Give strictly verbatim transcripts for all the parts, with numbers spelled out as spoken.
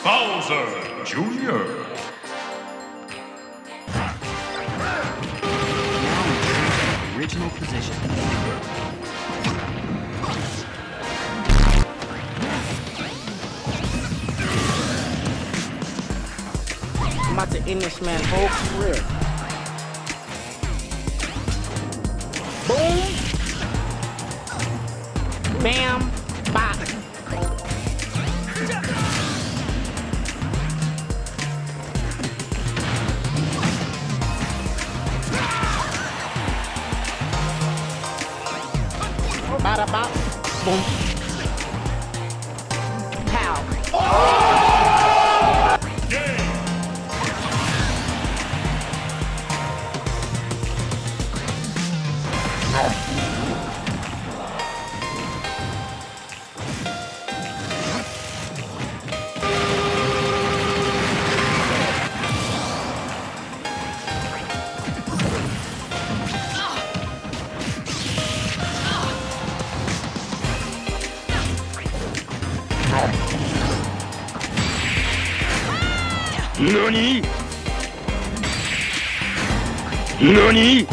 Bowser Junior Original position. I'm about to end this man's whole career. Boom. Bam. Bop. Bada bop. Boom. Pow. Oh! Nani? Nani?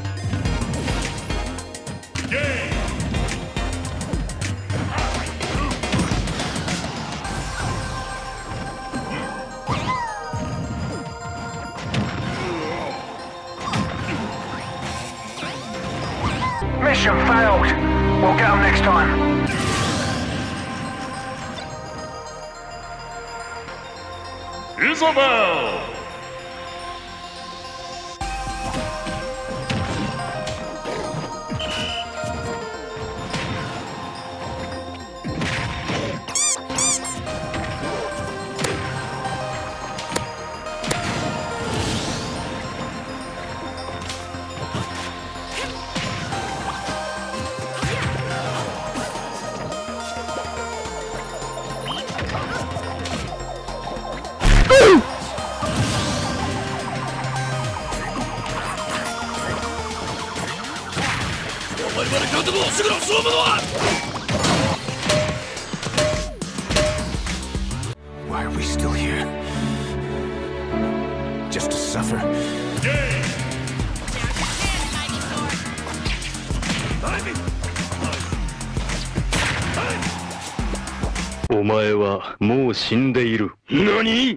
Mission failed. We'll get them next time. Isabel! Why are we still here? Just to suffer? お前はもう死んでいる。何？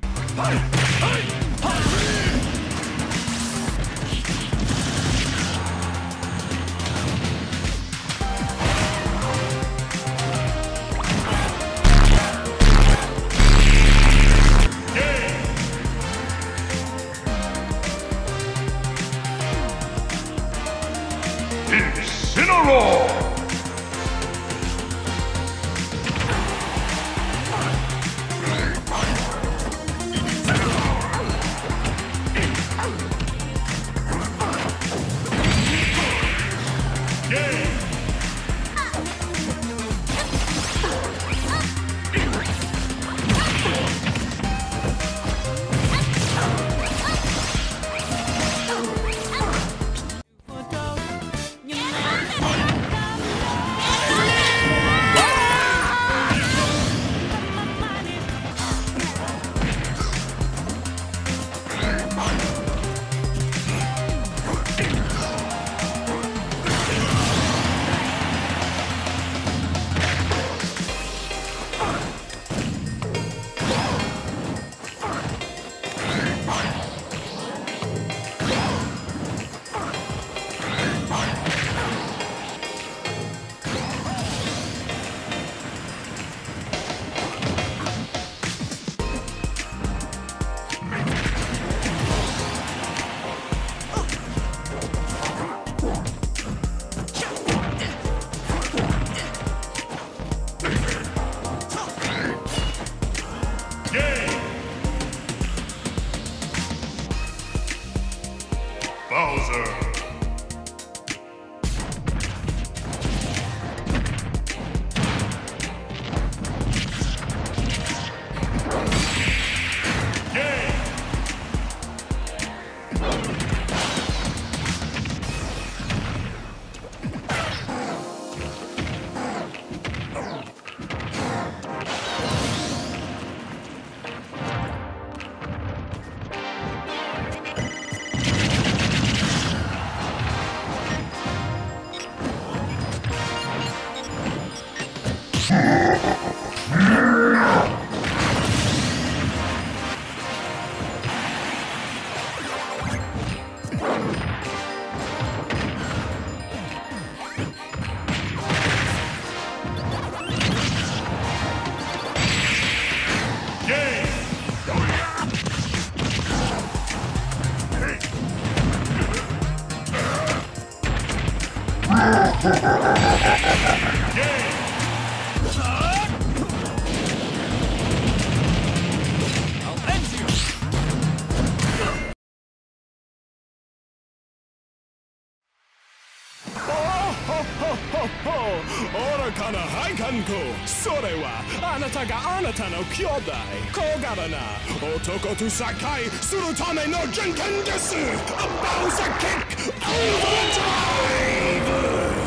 愚かな配管工、それはあなたがあなたの兄弟、小柄な男と境するための人権です。バウサーキックオーバードライブ。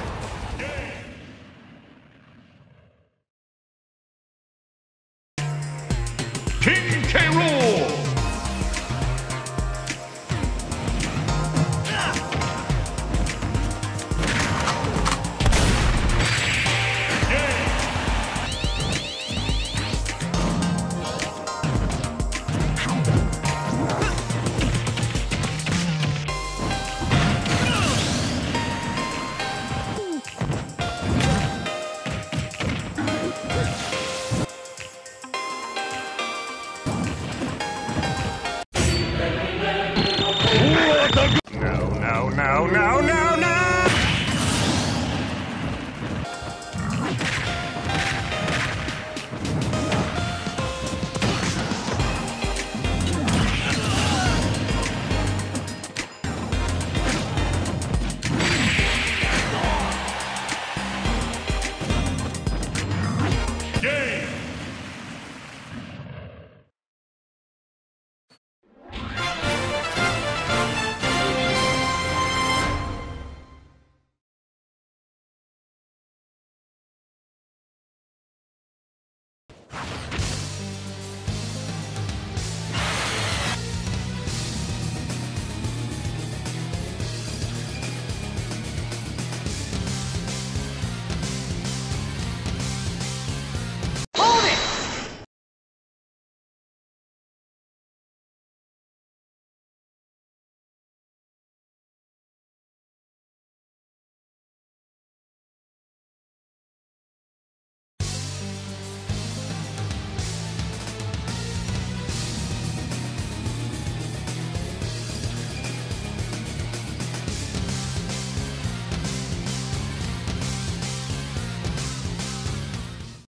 King K. Rool! No, no, no, no, no! You